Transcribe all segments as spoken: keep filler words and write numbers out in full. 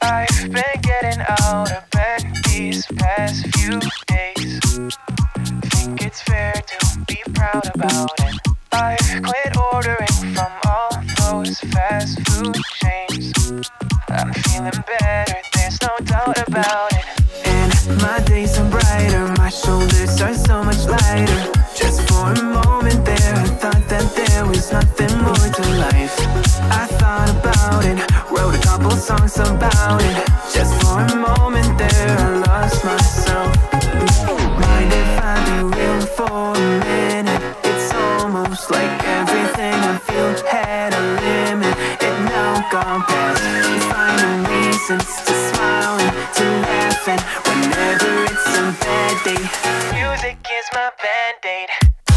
I've been getting out of bed these past few days. Think it's fair to be proud about it. I've quit ordering from all those fast food chains. I'm feeling better, there's no doubt about it. And my days are brighter, my shoulders are so much lighter. Just for a moment there, I thought that there was nothing more to life. I thought about it, wrote a couple songs about it. Just for a moment there, I lost myself. Mind if I be real for a minute? It's almost like everything I feel had a limit. It now gone past, finding reasons to smile and to laugh. And whenever it's a bad day, music is my band-aid.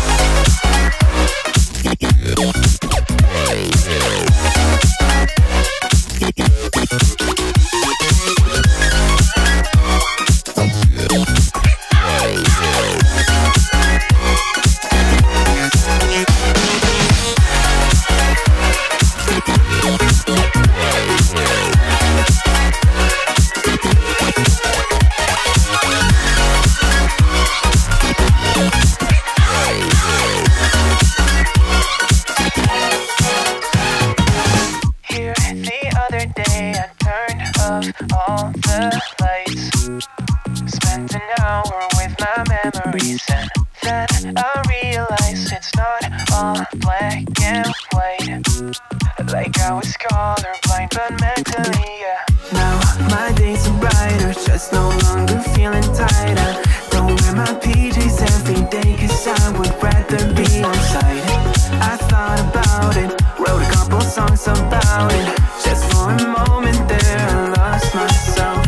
All the lights, spent an hour with my memories, and then I realized it's not all black and white. Like I was colorblind, but mentally, yeah. Now my days are brighter, just no longer feeling tired. I don't wear my P Js every day, cause I would rather be on site. I thought about it, wrote a couple songs about it. Just for a moment there, I lost myself.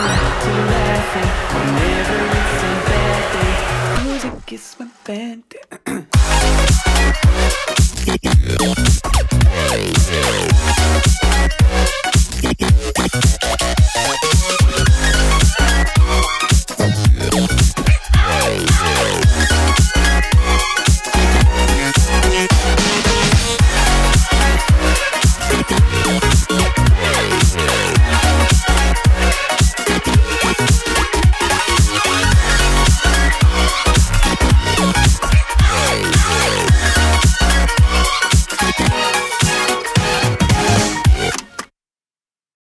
Whenever it's a bad day, music is my band.